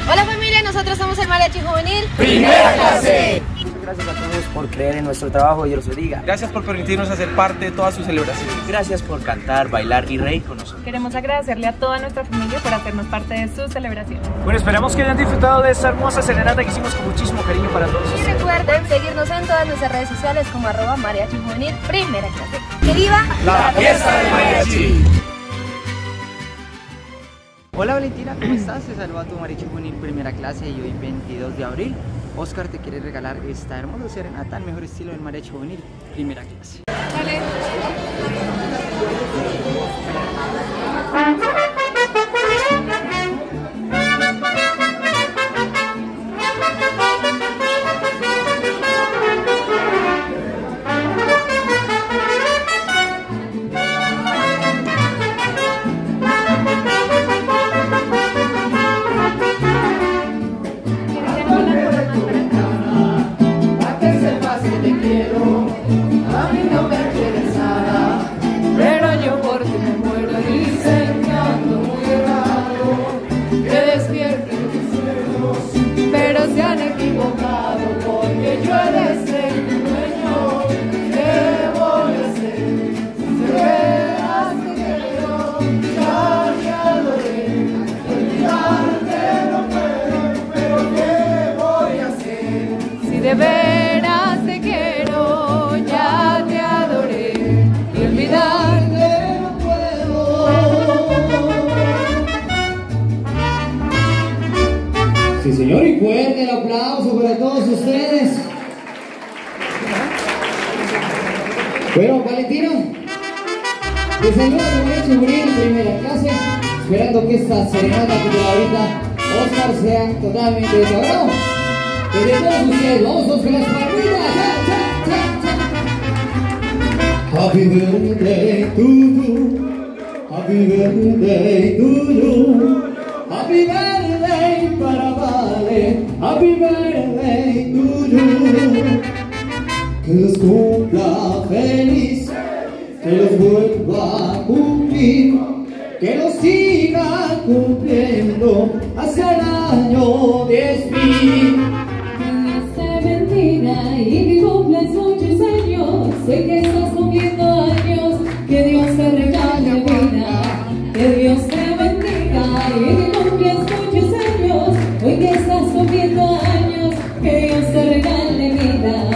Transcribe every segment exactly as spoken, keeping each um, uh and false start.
Hola familia, nosotros somos el Mariachi Juvenil Primera Clase. Muchas gracias a todos por creer en nuestro trabajo, Dios los bendiga. Gracias por permitirnos hacer parte de todas sus celebraciones. Gracias por cantar, bailar y reír con nosotros. Queremos agradecerle a toda nuestra familia por hacernos parte de sus celebraciones. Bueno, esperamos que hayan disfrutado de esta hermosa serenata que hicimos con muchísimo cariño para todos y ustedes. recuerden seguirnos en todas nuestras redes sociales como arroba Mariachi Juvenil Primera Clase. ¡Que viva la fiesta del mariachi! Hola Valentina, ¿cómo estás? Te saluda tu Mariachi Juvenil Primera Clase y hoy veintidós de abril Oscar te quiere regalar esta hermosa serenata al mejor estilo del Mariachi Juvenil Primera Clase. Dale. De veras te quiero, ya te adoré y olvidarte no puedo. Sí, señor, y fuerte el aplauso para todos ustedes. Bueno, Valentino, te saluda tu Mariachi Juvenil Primera Clase, esperando que esta serenata que te da ahorita Oscar sea totalmente de tu agrado. Desde todos ustedes, vamos todos con las palmitas. Happy birthday to you. Happy birthday to you. Happy birthday para Vale. Happy birthday to you. Que los cumpla feliz, que los vuelva a cumplir, que los siga cumpliendo hasta el año diez mil. Y que cumples muchos años, sé que estás cumpliendo años, que Dios te regale vida, que Dios te bendiga. Y que cumples muchos años, hoy que estás cumpliendo años, que Dios te regale vida.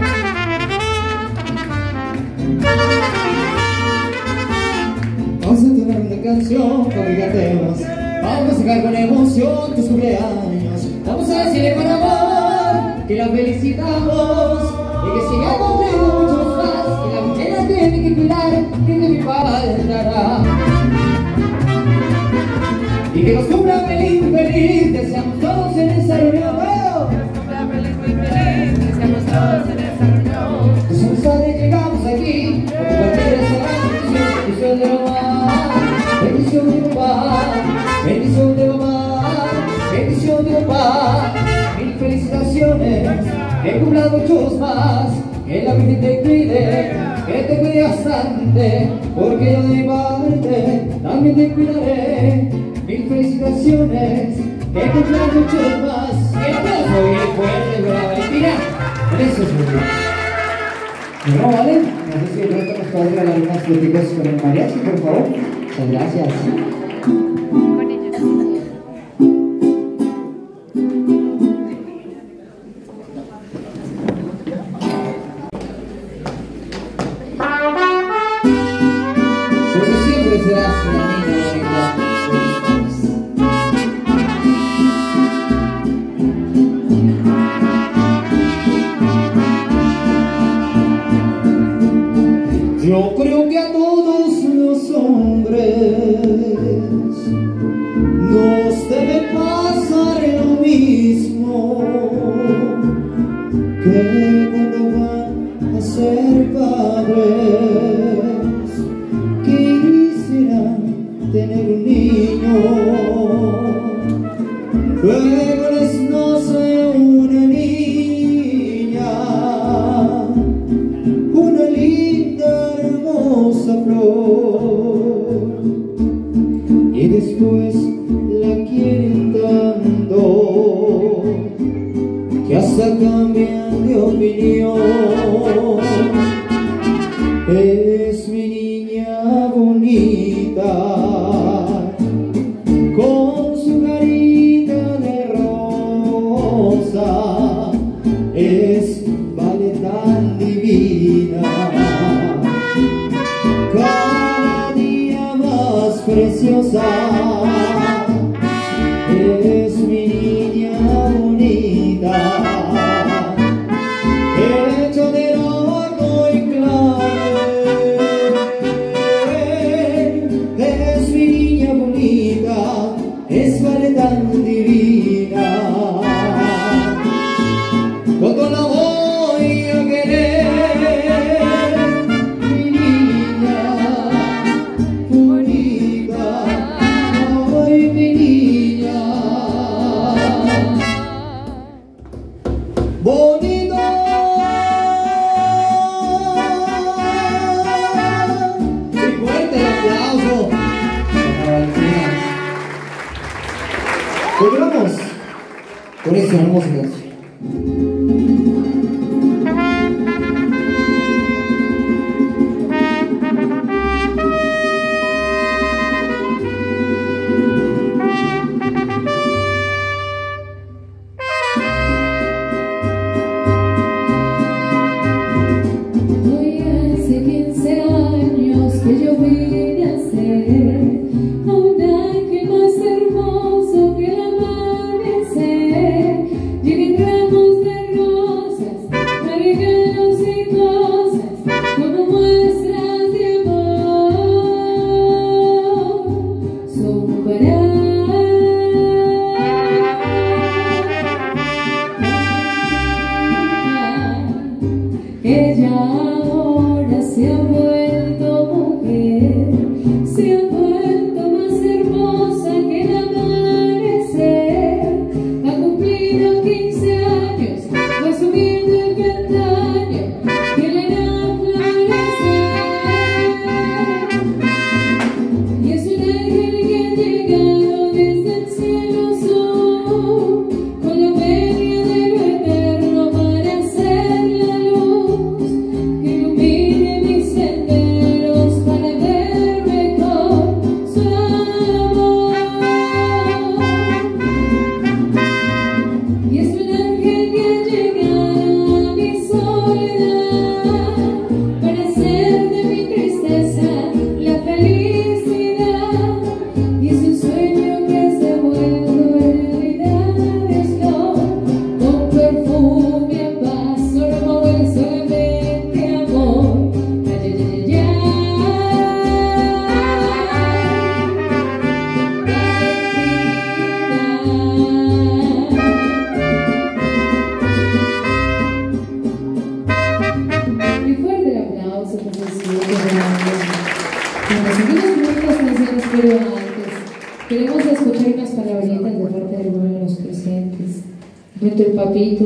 Vamos a tomar una canción para que cantemos, vamos a sacar con emoción tus cumpleaños, vamos a decirle con amor que la felicitamos y que siga cumpliendo muchos más, que la mujer tiene que cuidar, que de mi faltará. Y que nos cumpla feliz, feliz, deseamos todos en esta reunión. Nos cumpla feliz, muy feliz, deseamos todos en esta reunión. Nosotros tarde llegamos aquí, porque cualquiera será bendición de mamá, bendición de papá, bendición de mamá, bendición de papá. Mil felicitaciones, que cumplan muchos más, que la Virgen te cuide, que te cuide bastante, porque yo de mi parte también te cuidaré. Mil felicitaciones, que cumplan muchos más. Y el aplauso bien fuerte para Valentina. Eso es muy bien. No, vale, no sé si de pronto nos puede regalar unas fotitos con el mariachi, por favor. Muchas gracias. Con ellos. Porque siempre serás una niña bonita. Yo creo que a todos los hombres nos debe pasar lo mismo, que cuando van a ser padres quisieran tener un niño, luego les nace una niña, una linda hermosa flor, y después la quieren tanto. que hasta cambian de opinión. Es mi niña bonita, con su carita de rosa, es vale tan divina, cada día más preciosa. Es mi niña bonita, hecho de loco y clave. Es mi niña bonita, es vale tan divina. Cuando la voy a querer, mi niña bonita, ay mi niña bonito. Y fuerte el aplauso para Valentina. Continuamos con esta hermosa canción. Hoy hace quince años que yo vine a ser a un ángel más hermoso que el amanecer. Llegan ramos de rosas, regalos y cosas como muestras de amor. Son para ella. Ahora se ha vuelto mujer, se ha vuelto más hermosa que el amanecer. Ha cumplido quince años, va subiendo el peldaño que le hará florecer. Y es un ángel que ha llegado desde el cielo azul, con la huella de lo eterno para hacer la luz que ilumine mis senderos para ver mejor su amor. Y es un ángel que ha llegado a mi soledad para hacer de mi tristeza la felicidad. Y es un sueño que se vuelve realidad. Es flor con perfume a paso, remover solamente amor. Ay, ay, ay, ay, Valentina. Y fuerte el aplauso por sus hijos grandes. Bueno, seguimos con otras canciones, pero antes queremos escuchar unas palabritas de parte de alguno de los presentes. Nuestro el papito.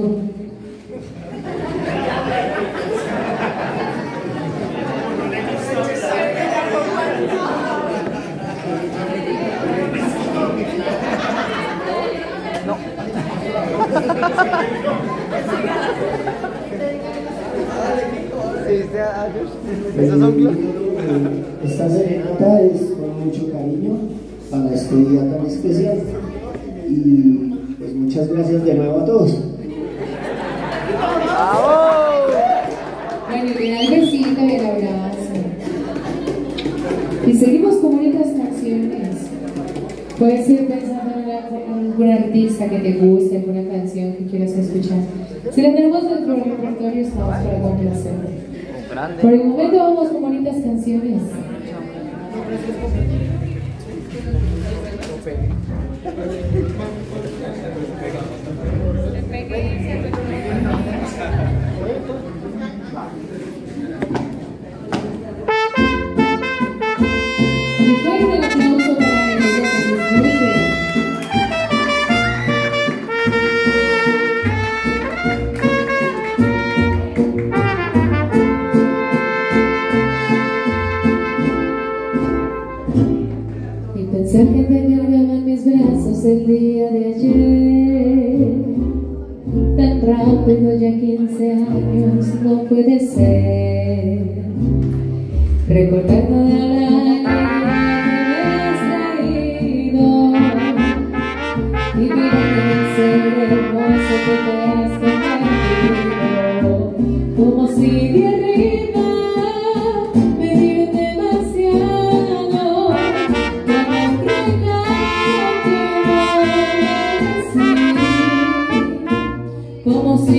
¿Esos son globos? Esta serenata es con mucho cariño para este día tan especial. Y pues muchas gracias de nuevo a todos. Bueno, le da el besito y el abrazo. Y seguimos con bonitas canciones. Puedes ir pensando en algún artista que te guste, alguna canción que quieras escuchar. Si la tenemos dentro del repertorio, estamos para complacerla. Por el momento vamos con bonitas canciones. Y fuerte el aplauso para ellos que disfruten. Pensar que te lloraba en mis brazos el día de no puede ser recordar toda la alegría que me has traído y mirar el ser hermoso que te has convertido, como si de arriba me dieron demasiado, como un regalo que no merecí, como si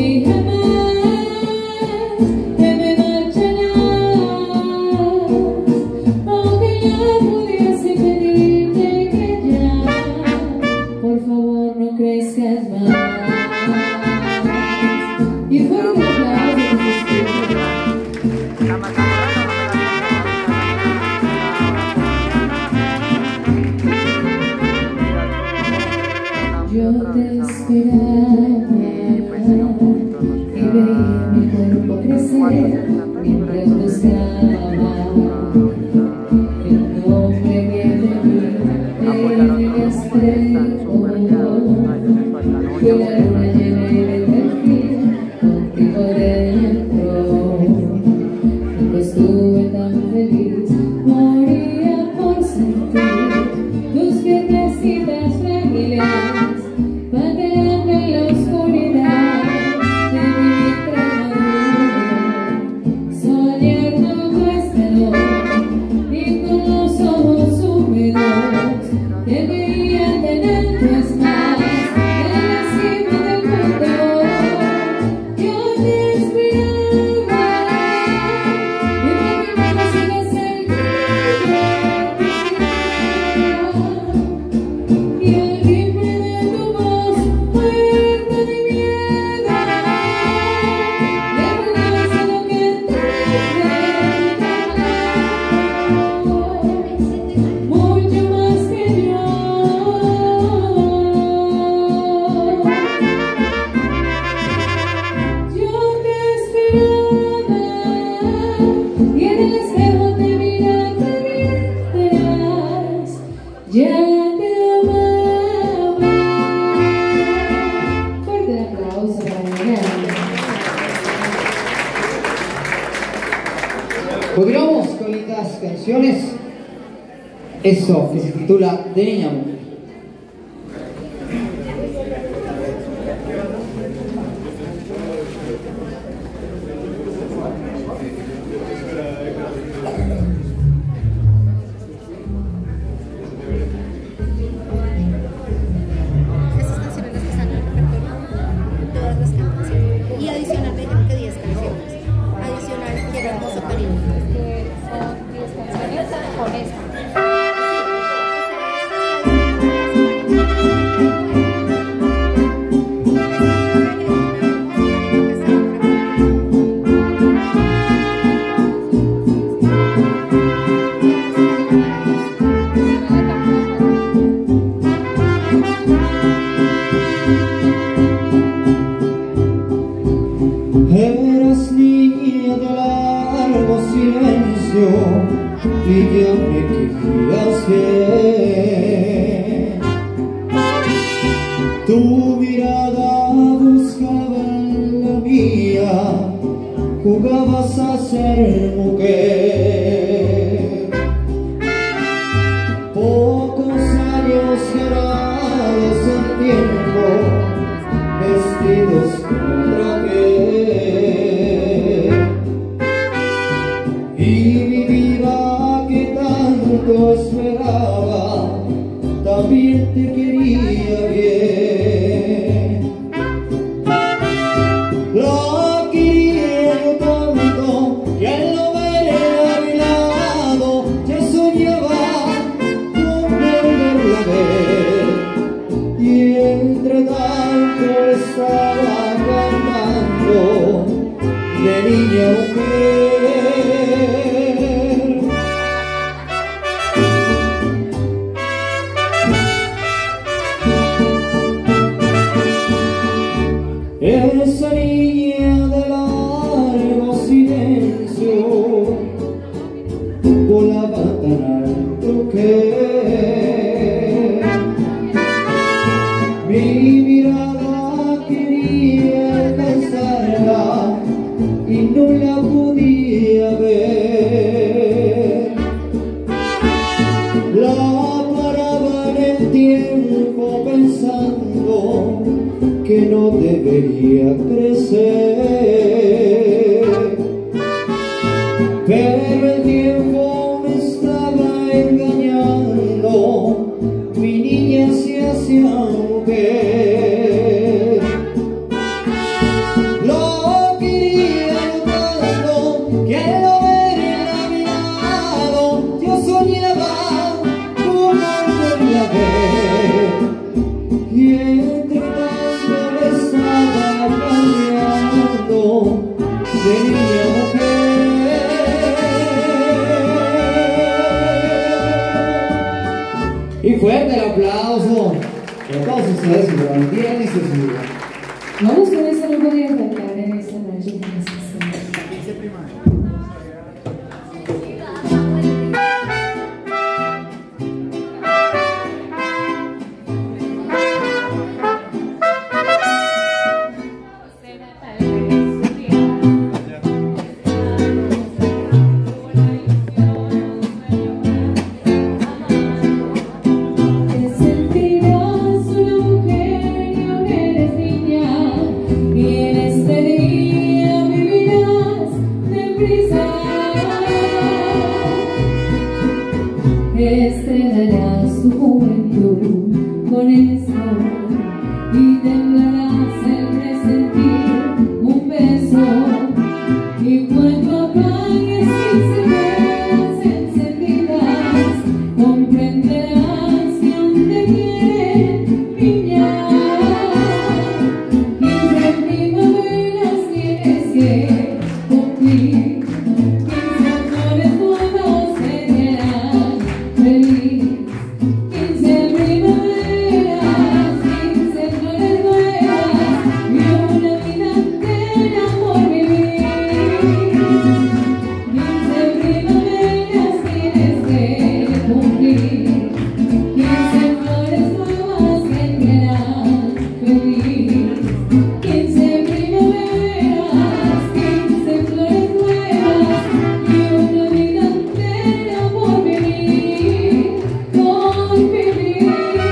yo te esperaba y veía mi cuerpo crecer mientras buscaba el nombre que te vi en el espejo. Fue la luna llena y el perfil contigo dentro. Nunca estuve tan feliz, moría por sentir tus piernecitas frágiles. Pateando en la oscuridad de mi vientre maduro, soñar no cuesta y con los ojos húmedos te veía tener tus manos en la cima del mundo. Yo te esperaba y para que me sigas cerca y el timbre de tu voz muerta de miedo le regresa lo que te mucho más que yo. Yo te esperaba y en el espejo te miraste mientras ya te amaba. Fuerte aplauso para ella. Continuamos con estas canciones. Eso que se titula De Niña a Mujer. Estas canciones las que están en el repertorio, todas las canciones. Y adicionalmente, porque diez canciones. Adicional, llega Hermoso Cariño. Que son diez canciones con esta. Eras niña de largo silencio y ya me querías bien. Tu mirada buscaba en la mía, jugabas a ser mujer. Pocos años ganados en tiempo, vestidos con traje, y mi vida que tanto esperaba también te quería bien. La quería yo tanto que al no ver a mi lado ya soñaba con volverla a ver. debería crecer, pero el tiempo me estaba engañando, mi niña se hacía mujer. Lo quería tanto que al no verla a mi lado yo soñaba como volverla a ver, y entre tanto me estaba cambiando de niña a mujer. Y fuerte el aplauso para todos ustedes que lo tienen y se suban. Vamos con eso, no podía faltar en esta noche. Estrenarás tu juventud con el sol y temblarás al presentir un beso, y cuando apagues quince velas encendidas comprenderás que aún te quieren, niña. Quince primaveras tienes que cumplir, quince flores nuevas serán feliz, quince primaveras, quince flores nuevas y una vida entera por vivir. Quince primaveras tienes que cumplir, quince flores nuevas que te harán feliz. Quince primaveras, quince flores nuevas y una vida entera por vivir, por vivir.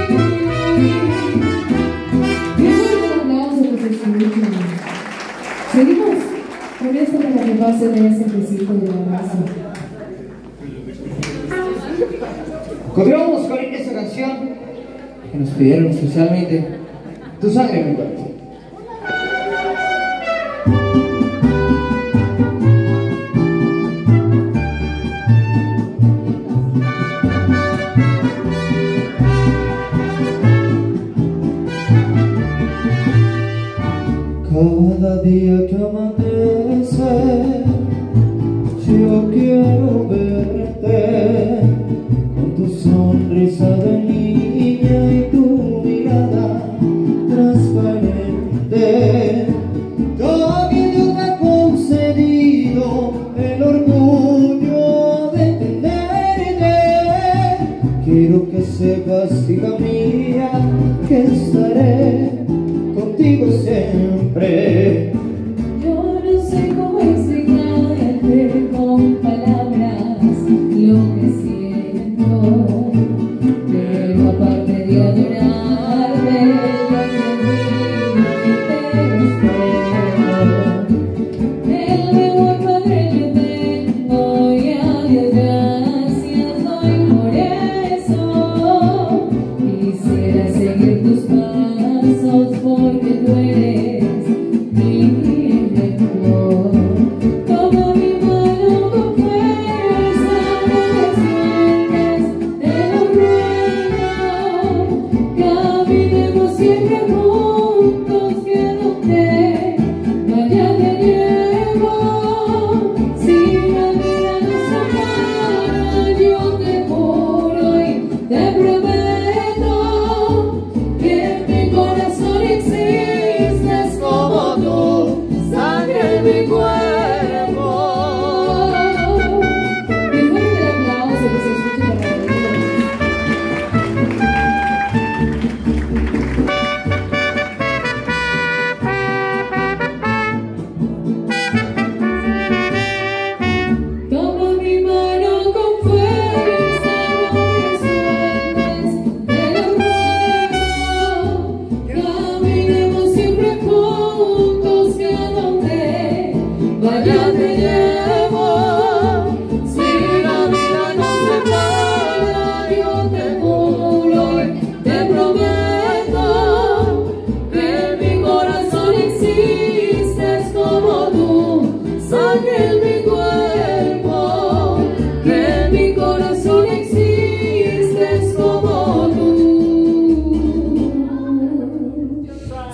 Bien, un aplauso por su escucha. Seguimos con esto para que pase de ese besito de abrazo. Continuamos con esta canción que nos pidieron especialmente, Tu sangre, mi corazón. Cada día que amanece, yo quiero verte con tu sonrisa de niña y tu mirada transparente. Todo que Dios me ha concedido el orgullo de tenerte. Quiero que sepas, hija mía, que estaré contigo siempre. Yo no sé cómo explicarte con palabras lo que siento, pero aparte de adorarte, yo te admiro y te respeto. El mejor padre yo tengo y a Dios gracias doy por eso. Quisiera seguir tus pasos porque tú eres mi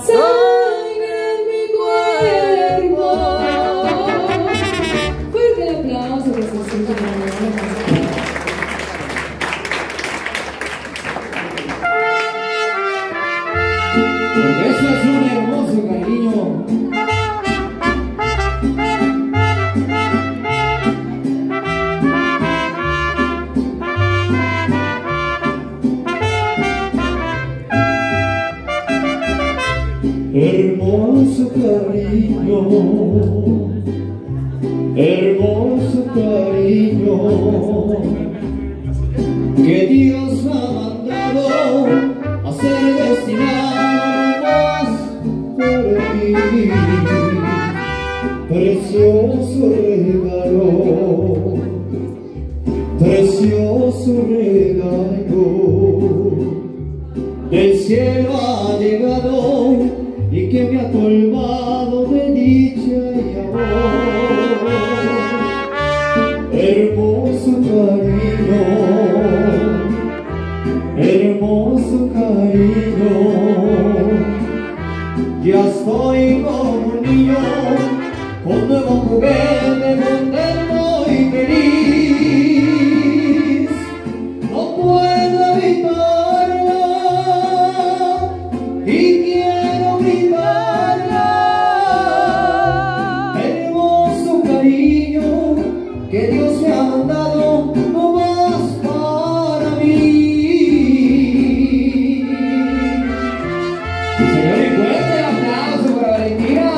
sangre en mi cuerpo. Fuerte el aplauso que se escucha en la música. Porque eso es un hermoso cariño. Hermoso cariño, hermoso cariño, que Dios ha mandado a ser destinado más para mí. Precioso regalo, precioso regalo, del cielo ha llegado y que me ha colmado de dicha y amor. Hermoso cariño, hermoso cariño, ya estoy como un niño con nuevo juguete, contento y feliz. No puedo evitarlo y quiero gritarlo. Hermoso cariño que Dios me ha mandado no más para mí. Señores, fuerte el aplauso para Valentina.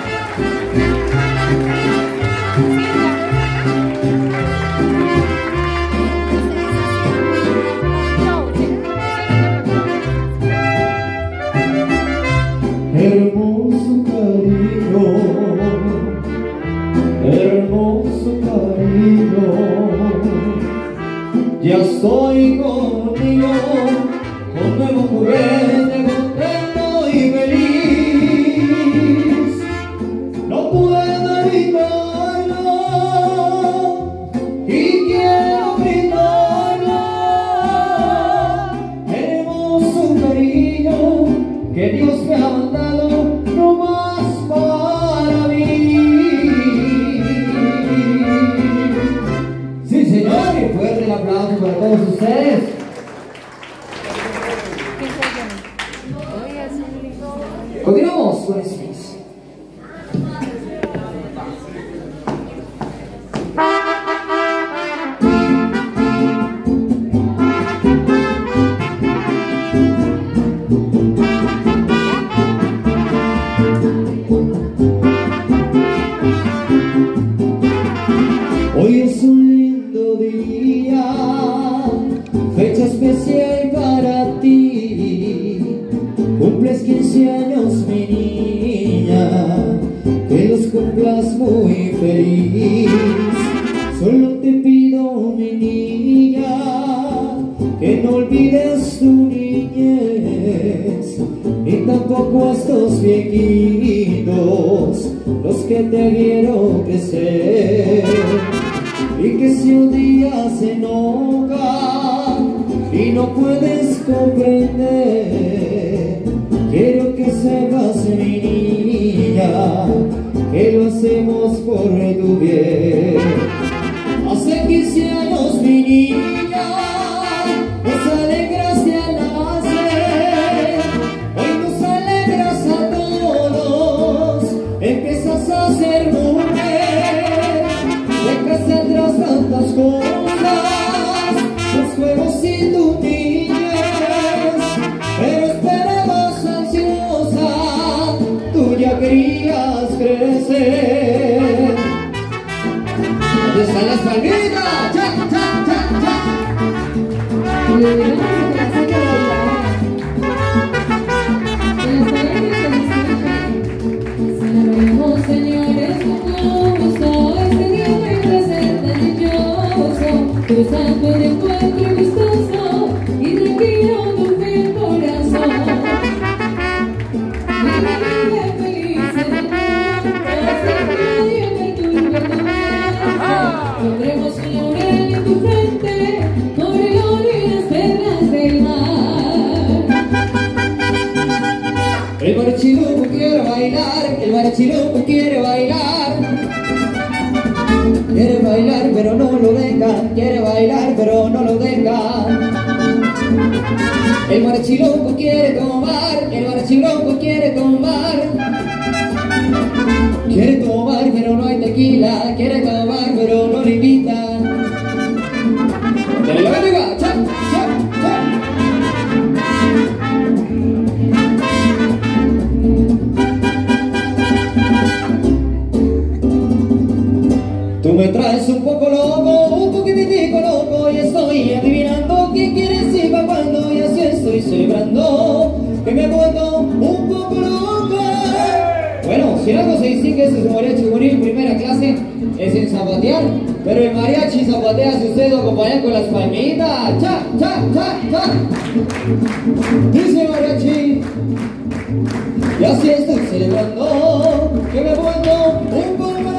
Hermoso cariño, hermoso cariño, ya estoy contigo, con nuevo juguete, contento y feliz. No puedo evitarlo y quiero gritarlo. Hermoso cariño que Dios me ha mandado no más para mí. Sí, señor, y fuerte el aplauso para todos ustedes. Continuamos con el Smith. Hoy es un lindo día, fecha especial para ti. Cumples quince años, mi niña, que los cumplas muy feliz. Solo te pido, mi niña, que no olvides tu niñez, ni tampoco a estos viejitos, los que te vieron crecer. Y que si un día se enojan y no puedes comprender, quiero que sepas, mi niña, que lo hacemos por tu bien. Hace quince años, mi niña, nos alegraste al nacer. Hoy nos alegras a todos, empiezas a ser mujer. Dejaste atrás tantas cosas, los juegos y tu niñez, pero esperabas ansiosa, tú ya querías crecer. ¿Dónde están las palmitas? ¡Cha, cha, cha, cha! Celebremos, señores, un nuevo gozo, este día muy presente, dichoso, cruzando el encuentro gustoso y tranquilo tu fiel corazón. Vive feliz en el mundo, sin nadie perturbe tu vida. Pondremos un laurel en tu frente, por el oro y las perlas del mar. El marchido loco quiere bailar, el mariachi loco quiere bailar. Quiere bailar pero no lo dejan, quiere bailar pero no lo dejan. El mariachi loco quiere tomar, el mariachi loco quiere tomar. Quiere tomar pero no hay tequila, quiere tomar pero no le invitan. ¡Dale la bendiga! ¡Chao! ¡Chao! ¡Chao! Tú me traes un poco loco, un poquititico loco, y estoy adivinando qué quieres y pa' cuando, y así estoy celebrando que me he vuelto un poco loco. Bueno, si algo se distingue es su mariachi juvenil primera clase, es en zapatear, pero el mariachi zapatea si usted lo acompaña con las palmitas. ¡Cha, cha, cha, cha! Dice mariachi, y así estoy celebrando que me he vuelto un poco loco.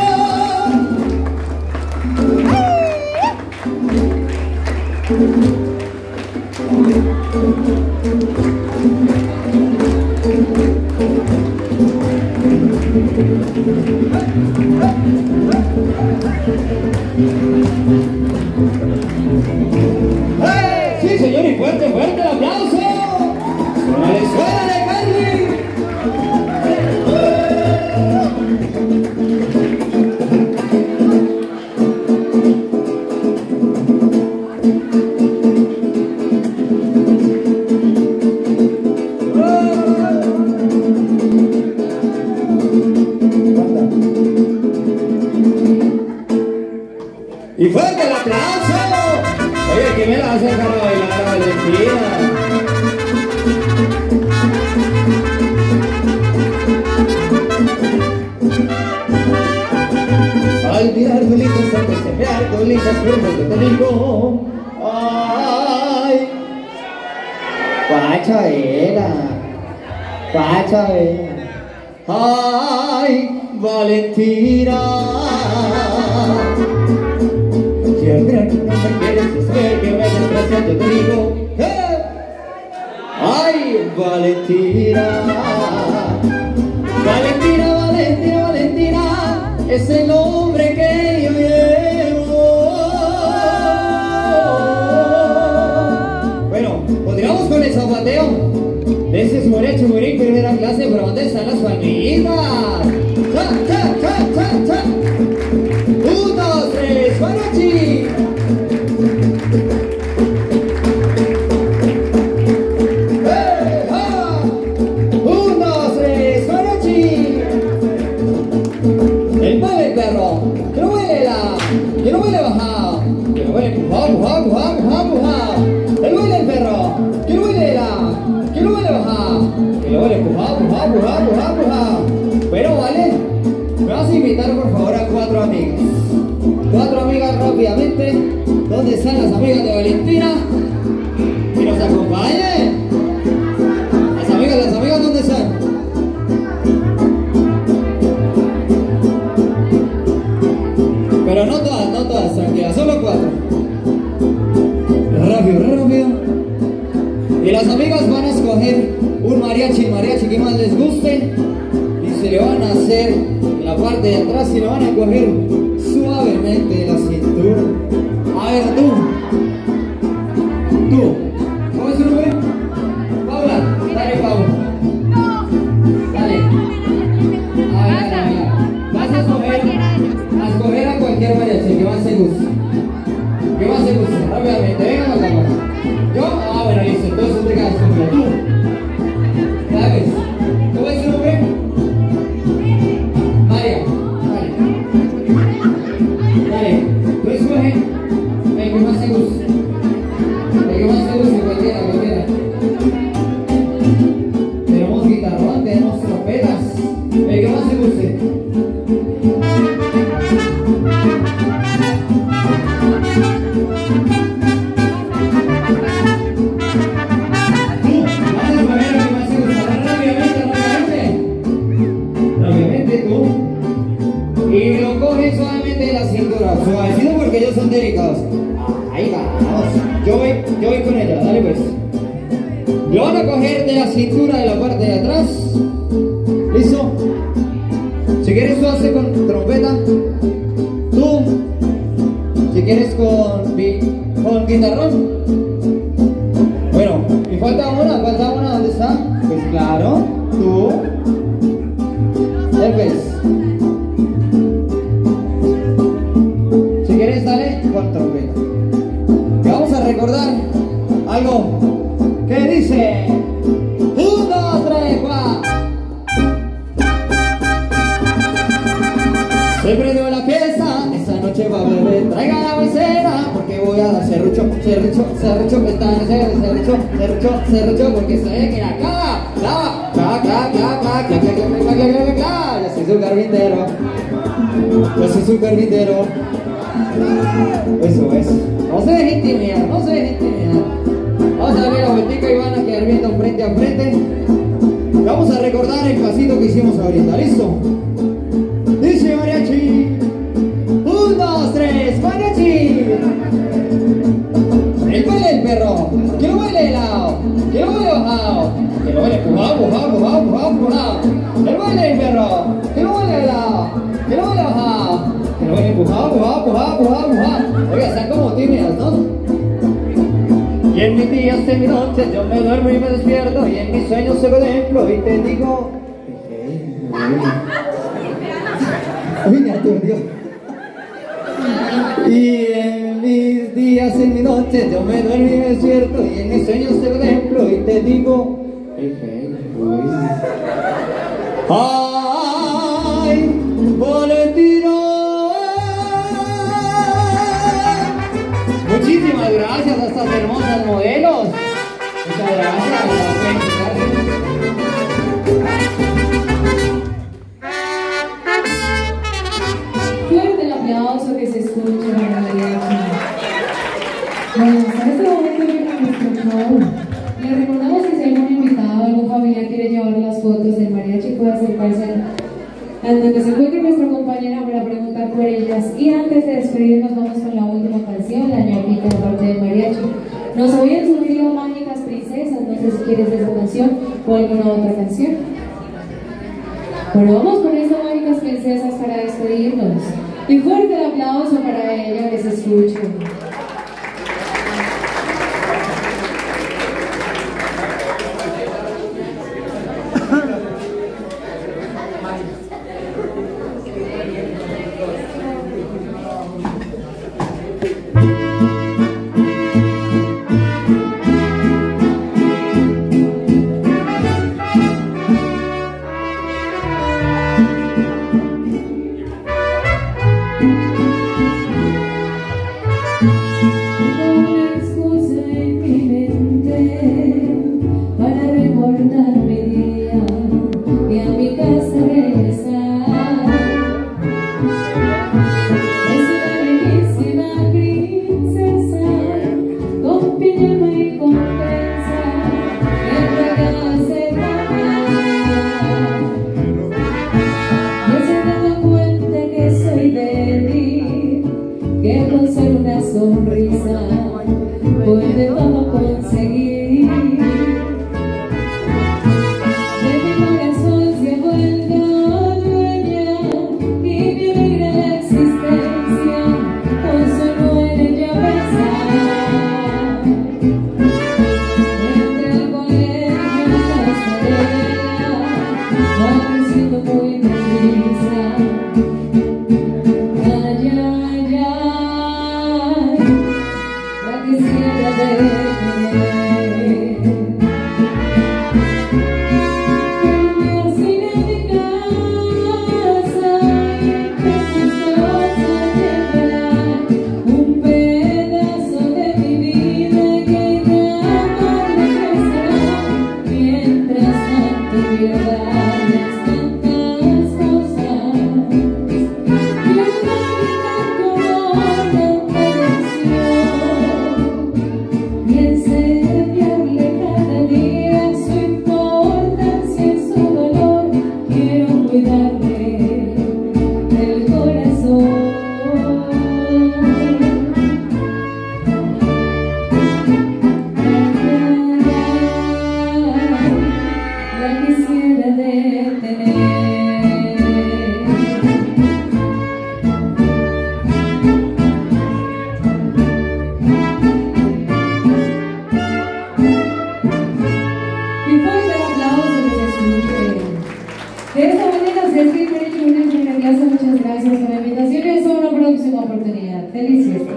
¡Hey! Sí, señor, y fuerte, fuerte el aplauso. ¡Suélale, suélale, Carly! Y fuerte el aplauso. Oye, ¿quién me la va a hacer para bailar a Valentina? Al tirar bolitas, al desempear bolitas, cuerpos de te digo, ay, pacha era, pacha era, ay, Valentina. Siempre que no me quieres es ver que me desprecias, yo te digo, ¡eh! ¡Ay, Valentina! Valentina, Valentina, Valentina, es el nombre que yo llevo. Bueno, continuamos con el zapateo de ese mariachi juvenil primera clase, pero ¿dónde están las palmitas? ¡Cha, cha, cha, cha, cha! Un, dos, tres, mariachi. ¡Eh, ja! Un, dos, tres, mariachi. El baile perro, que no huele la, que no huele bajado, que no huele empujado, empujado, empujado, empujado, empujado. El baile del perro, que no huele la, que no huele bajado, que no huele empujado, empujado, empujado, empujado, empujado. Pero vale, me vas a invitar por favor a cuatro amigas. Cuatro amigas rápidamente. ¿Dónde están las amigas de Valentina? Que nos acompañen. Las amigas, las amigas, ¿dónde están? Pero no todas, no todas, tranquila, solo cuatro. Rápido, rápido. Y las amigas van a escoger un mariachi, mariachi que más les guste. Y se le van a hacer en la parte de atrás y le van a coger suavemente de la cintura. A ver, tú. Tú. ¿Cómo es tu nombre? Paula. Dale, Paula. Dale. A ver, a ver. Vas a escoger, a escoger a cualquier mariachi que más te guste. Que más te guste. Rápidamente. Venga a la cámara. ¿Yo? Ah, bueno, listo. Entonces te quedas conmigo. Tú. ¿Sabes? ¿Cómo es tu nombre? María. Dale, tú escoge el que más te guste. El que más te guste, cualquiera, cualquiera. Tenemos guitarrón, tenemos trompetas. El que más te guste. Tú, vas a escoger el que más te guste. Rápidamente, rápidamente. Rápidamente tú. Y lo coges suavemente de la cintura, suavecito porque ellos son delicados. Ahí vamos. Yo voy, yo voy con ella, dale pues. Lo van a coger de la cintura de la parte de atrás. ¿Listo? Si quieres tú haces con trompeta. Tú, si quieres con, con guitarrón. Bueno, y falta una, falta una, ¿dónde está? Pues claro, tú. Después. Si quieres dale con trompeta. Y vamos a recordar algo que dice uno, dos, tres, cuatro. Se prendió la fiesta, esta noche va a beber. Traiga la bolsera porque voy a dar serrucho, serrucho, serrucho, esta noche serrucho, serrucho, serrucho, porque sé que la clava, clava, clava, clava, clava, clava, clava, clava, clava, clava, clava. Yo soy su carpintero, yo soy su carpintero. Eso es. No se deje intimidar, no se deje intimidar. Vamos a darle la vueltica y van a quedar viendo frente a frente. Vamos a recordar el pasito que hicimos ahorita, ¿listo? Dice mariachi. Un, dos, tres, mariachi. El baile del perro. Que lo baile de lado. Que lo baile bajado. Que lo baile empujado, empujado, empujado, empujado, empujado. El baile del perro. Que lo baile de lado. Que lo baile bajado. Que lo baile empujado, empujado, empujado, empujado, empujado. Oiga, están como tímidas, ¿no? Y en mis días, en mis noches, yo me duermo y me despierto. Y en mis sueños se contemplo y te digo. Uy, me aturdió. Y en mis días, en mis noches, yo me duermo y me despierto. Y en mis sueños te contemplo y te digo. Ay, Valentino. Muchísimas gracias a estas hermosas modelos. Muchas gracias. Fuerte el aplauso que se escucha en la mariachi. Bueno, hasta este momento llega nuestro show. Le recordamos que si algún invitado o algún familiar quiere llevar las fotos del mariachi, puede acercarse a donde se encuentre nuestra compañera para preguntar por ellas. Y antes de despedirnos, vamos con la última canción, la ñapita, parte del mariachi. Nos habían surgido Mágicas Princesas, no sé si quieres esa canción o alguna otra canción. Bueno, vamos con estas Mágicas Princesas para despedirnos. Y fuerte el aplauso para ella, que se escuche. De esta manera se escribe María Chigonil, primera clase. Muchas gracias por la invitación y hasta una próxima oportunidad. Feliz fiesta.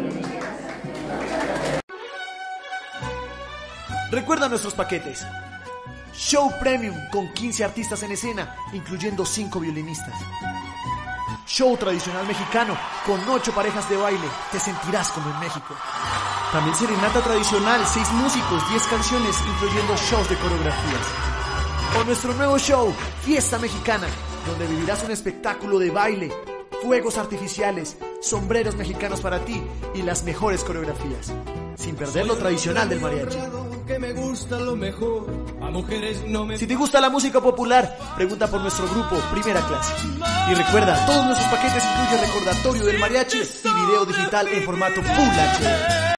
Recuerda nuestros paquetes. Show Premium con quince artistas en escena, incluyendo cinco violinistas. Show tradicional mexicano con ocho parejas de baile, te sentirás como en México. También serenata tradicional, seis músicos, diez canciones, incluyendo shows de coreografías. O nuestro nuevo show, Fiesta Mexicana, donde vivirás un espectáculo de baile, fuegos artificiales, sombreros mexicanos para ti y las mejores coreografías, sin perder lo tradicional del mariachi. Si te gusta la música popular, pregunta por nuestro grupo Primera Clase. Y recuerda, todos nuestros paquetes incluyen recordatorio del mariachi y video digital en formato Full H D.